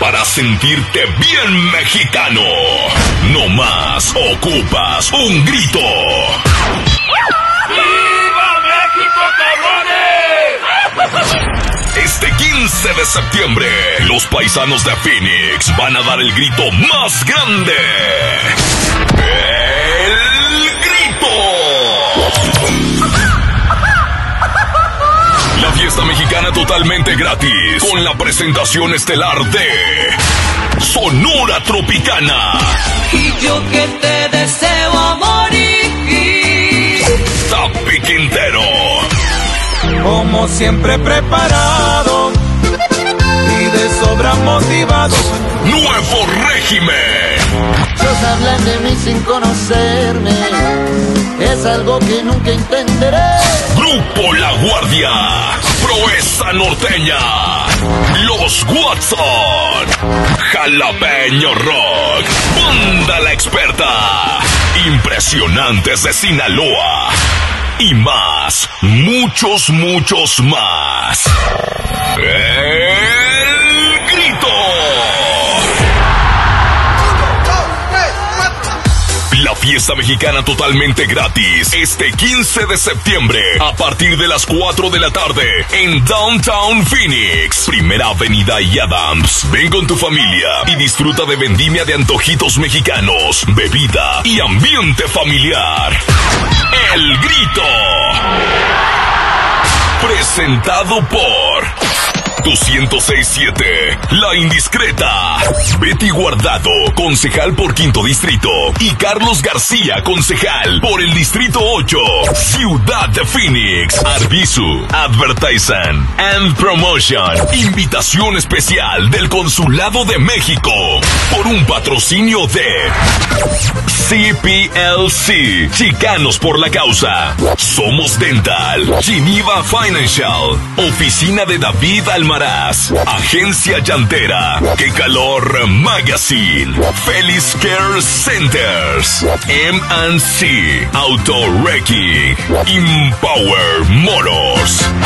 para sentirte bien mexicano. No más ocupas un grito. ¡Viva México, cabrones! Este 15 de septiembre, los paisanos de Phoenix van a dar el grito más grande. ¡El grito! La fiesta mexicana totalmente gratis, con la presentación estelar de Sonora Tropicana. Y yo que te deseo morir. Tapi Quintero. Como siempre preparado y de sobra motivado. Nuevo Régimen. Muchos hablan de mí sin conocerme, es algo que nunca entenderé. Grupo La Guardia, Proeza Norteña, Los Watson, Jalapeño Rock, Banda La Experta, Impresionantes de Sinaloa y más, muchos más. El grito. La fiesta mexicana totalmente gratis, este 15 de septiembre, a partir de las 4 de la tarde, en Downtown Phoenix, Primera Avenida y Adams. Ven con tu familia y disfruta de vendimia de antojitos mexicanos, bebida y ambiente familiar. El grito. Presentado por 1067, La Indiscreta, Betty Guardado, concejal por Quinto Distrito, y Carlos García, concejal por el Distrito 8, Ciudad de Phoenix. Arbizu, Advertising and Promotion, invitación especial del Consulado de México, por un patrocinio de CPLC, Chicanos por la Causa, Somos Dental, Geneva Financial, Oficina de David Almaraz, Agencia Llantera, Qué Calor Magazine, Feliz Care Centers, M&C, Auto Wrecking, Empower Motors.